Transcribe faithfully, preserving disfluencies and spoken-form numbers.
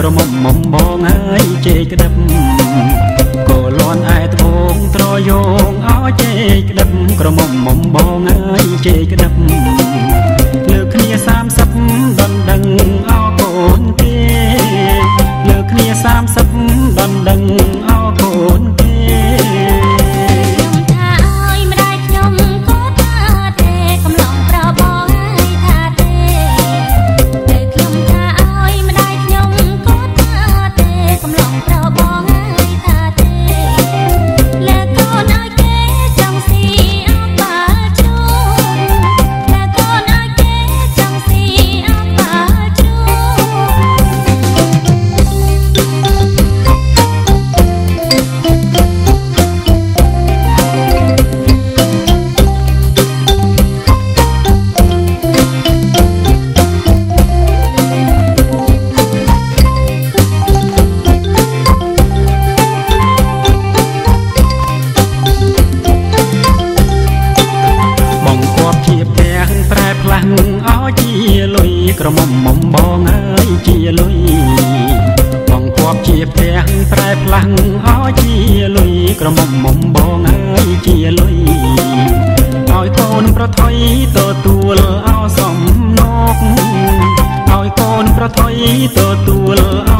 មុំមុំបងហើយជេកក្តឹបក៏លន់ឯត្បូងត្រយងឲ្យជេកក្តឹបក្រមុំមុំបងហើយជេកក្តឹបលើគ្នាសាមសិបដណ្ដឹងអោកូនទេលើគ្នាសាមសិបដណ្ដឹងអោកូនទេក្រមុំមុំបងអើយជាលុយបងគប់ជាផ្ទះប្រែផ្លាំងអោជាលុយក្រមុំមុំបងអើយជាលុយឲ្យកូនប្រថុយទទួលអោសំណកឲ្យកូនប្រថុយទទួល